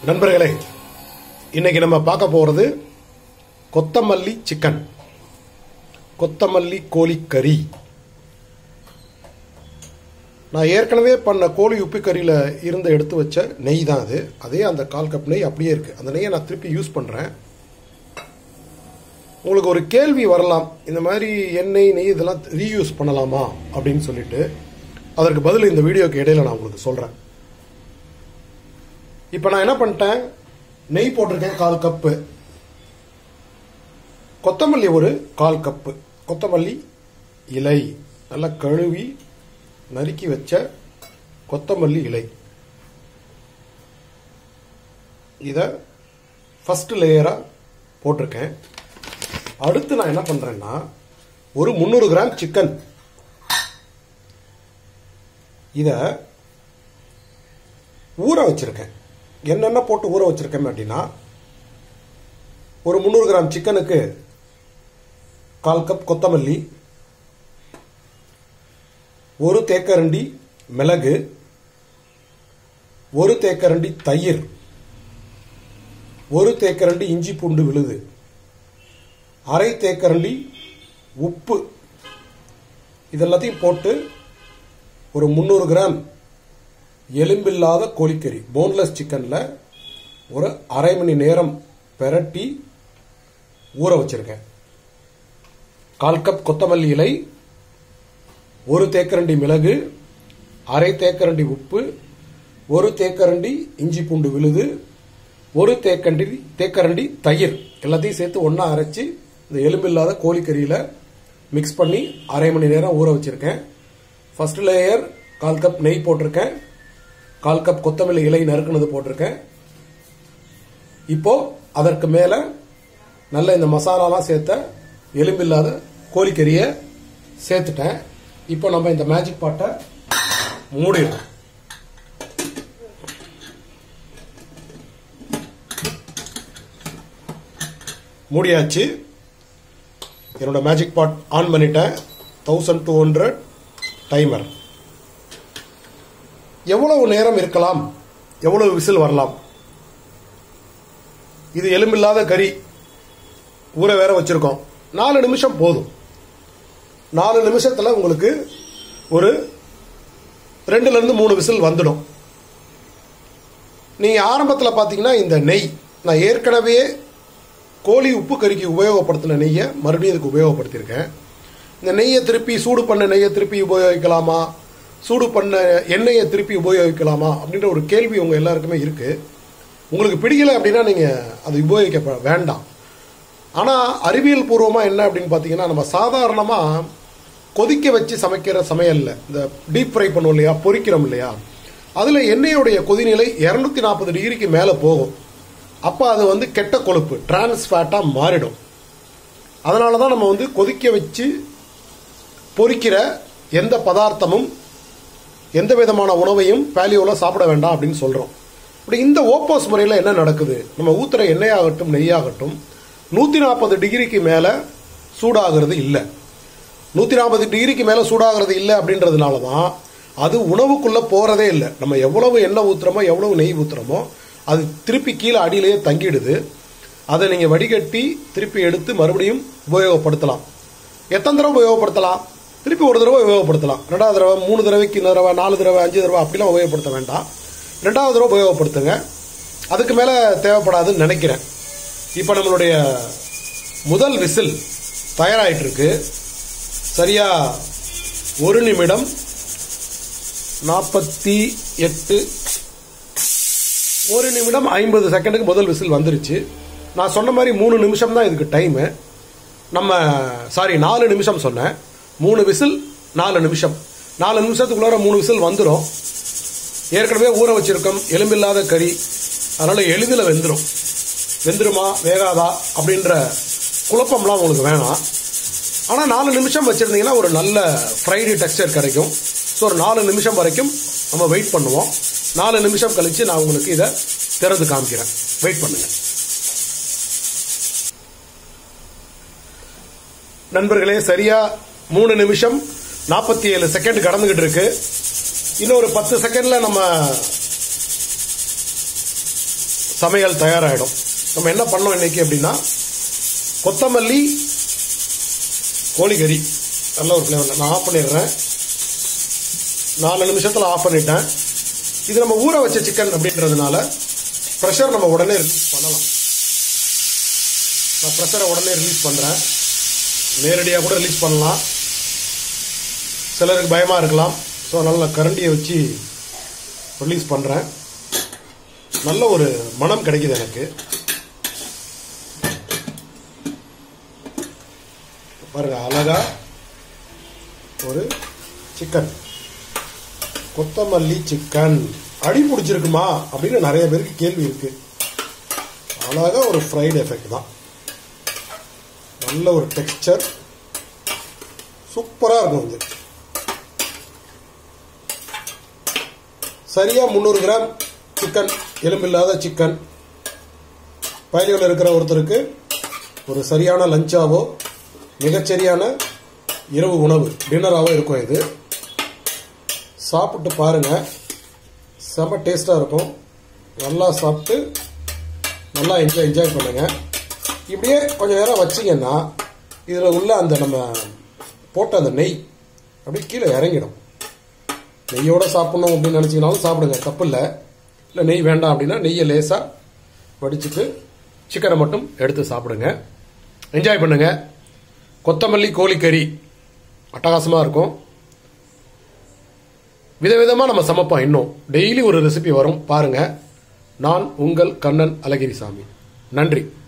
நண்பர்களே, இன்னைக்கு நம்ம பார்க்க போறது கொத்தமல்லி சிக்கன், கொத்தமல்லி கோழி கறி. நான் ஏற்கனவே பண்ண கோழி உப்பு கறியில் இருந்து எடுத்து வச்ச நெய் தான் அது. அதே அந்த 1/4 கப் நெய் அப்படியே இருக்கு. அந்த நெய்யை நான் திருப்பி யூஸ் பண்றேன். உங்களுக்கு ஒரு கேள்வி வரலாம், இந்த மாதிரி எண்ணெய் நெய் இதெல்லாம் ரீயூஸ் பண்ணலாமா அப்படின்னு சொல்லிட்டு. அதற்கு பதில் இந்த வீடியோக்கு இடையில நான் உங்களுக்கு சொல்றேன். இப்ப நான் என்ன பண்ணிட்டேன், நெய் போட்டிருக்கேன் 1/4 கப்பு, கொத்தமல்லி ஒரு 1/4 கப்பு, கொத்தமல்லி இலை நல்லா கழுவி நறுக்கி வச்ச கொத்தமல்லி இலை. இத ஃபர்ஸ்ட் லேயரா போட்டிருக்கேன். அடுத்து நான் என்ன பண்றேன்னா, ஒரு 300 கிராம் சிக்கன், இத ஊற வச்சிருக்கேன். என்னென்ன போட்டு ஊற வச்சிருக்கேன் அப்படின்னா, ஒரு 300 கிராம் சிக்கனுக்கு 1/4 கப் கொத்தமல்லி, ஒரு தேக்கரண்டி மிளகு, ஒரு தேக்கரண்டி தயிர், ஒரு தேக்கரண்டி இஞ்சி பூண்டு விழுது, அரை தேக்கரண்டி உப்பு, இதெல்லாத்தையும் போட்டு ஒரு 300 கிராம் எலும்பில்லாத கோழிக்கறி, போன்லெஸ் சிக்கன்ல ஒரு அரை மணி நேரம் பெரட்டி ஊற வச்சிருக்கேன். 1/4 கப் கொத்தமல்லி இலை, ஒரு தேக்கரண்டி மிளகு, அரை தேக்கரண்டி உப்பு, ஒரு தேக்கரண்டி இஞ்சி பூண்டு விழுது, ஒரு தேக்கரண்டி தயிர், எல்லாத்தையும் சேர்த்து ஒன்னா அரைச்சு இந்த எலும்பில்லாத கோழிக்கறியில மிக்ஸ் பண்ணி அரை மணி நேரம் ஊற வச்சிருக்கேன். ஃபர்ஸ்ட் லேயர் 1/4 கப் நெய் போட்டிருக்கேன், 1/4 கப் கொத்தமல்லி இலை நறுக்குனது போட்டிருக்கேன். இப்போ அதற்கு மேல நல்ல இந்த மசாலாலாம் சேர்த்த எலும்பில்லாத கோழிக்கறியை சேர்த்துட்டேன். இப்போ நம்ம இந்த மேஜிக் பாட்டை மூடிடுறோம். மூடியாச்சு. என்னோட மேஜிக் பாட் ஆன் பண்ணிட்டேன். 1200 டைமர். எவ்வளவு நேரம் இருக்கலாம், எவ்வளவு விசில் வரலாம்? இது எலும்பில்லாத கறி, ஊற வேற வச்சிருக்கோம். 4 நிமிஷம் போதும். 4 நிமிஷத்துல உங்களுக்கு ஒரு 2ல இருந்து 3 விசில் வந்துடும். நீங்க ஆரம்பத்தில் பாத்தீங்கன்னா இந்த நெய் நான் ஏற்கனவே கோழி உப்பு கறிக்கு உபயோகப்படுத்தின நெய்யை மறுபடியும் இதுக்கு உபயோகப்படுத்தியிருக்கேன். இந்த நெய்யை திருப்பி சூடு பண்ண நெய்யை திருப்பி உபயோகிக்கலாமா, சூடு பண்ண எண்ணெயை திருப்பி உபயோகிக்கலாமா அப்படின்ற ஒரு கேள்வி உங்க எல்லாருக்குமே இருக்கு. உங்களுக்கு பிடிக்கல அப்படின்னா நீங்க அதை உபயோகிக்க வேண்டாம். ஆனா அறிவியல் பூர்வமா என்ன அப்படின்னு பாத்தீங்கன்னா, நம்ம சாதாரணமா கொதிக்க வச்சு சமைக்கிற சமையல்ல இந்த டீப் ஃப்ரை பண்ணுவோம் இல்லையா, பொரிக்கிறோம் இல்லையா, அதுல எண்ணெயுடைய கொதிநிலை 240 டிகிரிக்கு மேல போகும். அப்ப அது கெட்ட கொழுப்பு, டிரான்ஸ் ஃபேட்டா மாறிடும். அதனாலதான் நம்ம கொதிக்க வச்சு பொரிக்கிற எந்த பதார்த்தமும் எந்த விதமான உணவையும் பேலியோல சாப்பிட வேண்டாம் அப்படின்னு சொல்றோம். இப்படி இந்த ஓப்போஸ் முறையில் என்ன நடக்குது, நம்ம ஊத்துற எண்ணெயாகட்டும் நெய்யாகட்டும் 140 டிகிரிக்கு மேல சூடாகிறது இல்லை. 140 டிகிரிக்கு மேல சூடாகிறது இல்லை அப்படின்றதுனால தான் அது உணவுக்குள்ள போறதே இல்லை. நம்ம எவ்வளவு எண்ணெய் ஊத்துறோமோ எவ்வளவு நெய் ஊத்துறோமோ அது திருப்பி கீழே அடியிலேயே தங்கிடுது. அதை நீங்க வடிகட்டி திருப்பி எடுத்து மறுபடியும் உபயோகப்படுத்தலாம். எத்தனை தடவை உபயோகப்படுத்தலாம்? திருப்பி ஒரு தடவை உபயோகப்படுத்தலாம், 2வது தடவை, 3 தடவைக்கு 4 தடவை, 5 தடவை அப்படிலாம் உபயோகப்படுத்த வேண்டாம். 2வது தடவை உபயோகப்படுத்துங்க. அதுக்கு மேல தேவைப்படாதுன்னு நினைக்கிறேன். இப்ப நம்மளுடைய முதல் விசில் தயாராயிட்டு இருக்கு. சரியா 1 நிமிடம் 48, 1 நிமிடம் 50 செகண்டுக்கு முதல் விசில் வந்துருச்சு. நான் சொன்ன மாதிரி 3 நிமிஷம் தான் இதுக்கு டைம். 4 நிமிஷம் சொன்னேன். 3 விசில் 4 நிமிஷம். 4 நிமிஷத்துக்குள்ளார 3 விசில் வந்துடும். ஏற்கனவே ஊற வச்சிருக்கோம் எலும்பில்லாத கறி, அதனால எளிதில் வெந்துடும். வெந்துருமா வேகாதா அப்படின்ற குழப்பம்லாம் உங்களுக்கு வேணாம். ஆனால் 4 நிமிஷம் வச்சிருந்தீங்கன்னா ஒரு நல்ல ஃப்ரைடு டெக்ஸ்சர் கிடைக்கும். ஸோ ஒரு 4 நிமிஷம் வரைக்கும் நம்ம வெயிட் பண்ணுவோம். 4 நிமிஷம் கழிச்சு நான் உங்களுக்கு இதை திறந்து காமிக்கிறேன். வெயிட் பண்ணுங்க நண்பர்களே. சரியா 3 நிமிஷம் 47 செகண்ட் கடந்துகிட்டு இருக்கு. இன்னொரு 10 செகண்ட்ல நம்ம சமையல் தயாராகிடும். நம்ம என்ன பண்ணோம் இன்னைக்கு அப்படின்னா, கொத்தமல்லி கோழிக்கறி நல்ல ஒரு ஃப்ளேவரில் நான் ஆஃப் பண்ணிடுறேன். 4 நிமிஷத்தில் ஆஃப் பண்ணிட்டேன். இது நம்ம ஊற வச்ச சிக்கன் அப்படின்றதுனால ப்ரெஷர் நம்ம உடனே ரிலீஸ் பண்ணலாம். நான் ப்ரெஷரை உடனே ரிலீஸ் பண்ணுறேன். நேரடியாக கூட ரிலீஸ் பண்ணலாம், சிலருக்கு பயமாக இருக்கலாம். ஸோ அதனால் நான் கரண்டியை வச்சு ரிலீஸ் பண்ணுறேன். நல்ல ஒரு மனம் கிடைக்குது எனக்கு. பாருங்க, அழகா ஒரு சிக்கன், கொத்தமல்லி சிக்கன். அடி பிடிச்சிருக்குமா அப்படின்னு நிறைய பேருக்கு கேள்வி இருக்கு. அழகா ஒரு ஃப்ரைடு எஃபெக்ட் தான். நல்ல ஒரு டெக்ஸ்சர், சூப்பரா இருக்கும். இது சரியா 300 கிராம் சிக்கன், எலும்பில்லாத சிக்கன். பயணிகள் இருக்கிற ஒருத்தருக்கு ஒரு சரியான லஞ்சாவோ மிகச்சரியான இரவு உணவு டின்னராகவோ இருக்கும். இது சாப்பிட்டு பாருங்க, செம்ம டேஸ்டாக இருக்கும். நல்லா சாப்பிட்டு நல்லா என்ஜாய் பண்ணுங்க. இப்படியே கொஞ்சம் நேரம் வச்சிங்கன்னா இதில் உள்ள அந்த நம்ம போட்ட அந்த நெய் அப்படியே கீழே இறங்கிடும். நெய்யோடு சாப்பிட்ணும் அப்படின்னு நினச்சிங்கனாலும் சாப்பிடுங்க, தப்பு இல்லை. இல்லை நெய் வேண்டாம் அப்படின்னா நெய்யை லேசாக வடிச்சிட்டு சிக்கனை மட்டும் எடுத்து சாப்பிடுங்க. என்ஜாய் பண்ணுங்க. கொத்தமல்லி கோழிக்கறி அட்டகாசமாக இருக்கும். விதவிதமாக நம்ம சமைப்போம். இன்னும் டெய்லி ஒரு ரெசிபி வரும் பாருங்க. நான் உங்கள் கண்ணன் அழகிரிசாமி. நன்றி.